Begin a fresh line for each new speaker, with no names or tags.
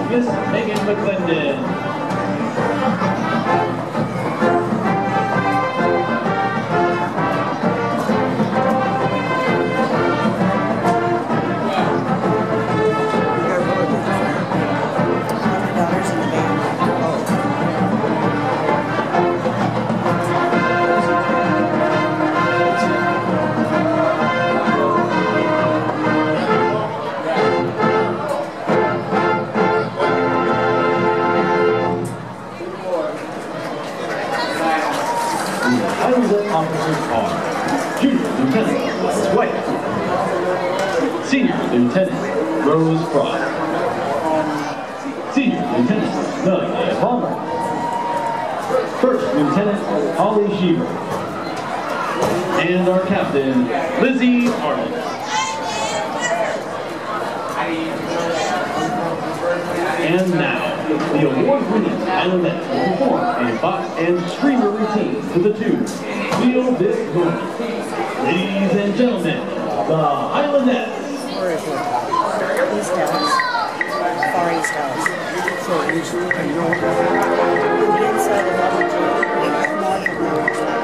Miss Megan McClendon. Highlandette officers are Junior Lieutenant Miles White, Senior Lieutenant Rose Frost, Senior Lieutenant Melanie Palmer, First Lieutenant Holly Sheever, and our Captain Lizzie Arnold. And now, the award-winning Highlandettes will perform a box and streamer routine to the tune Feel This Moment. Ladies and gentlemen, the Highlandettes.
East Dallas. Far East Dallas. So usually, inside of the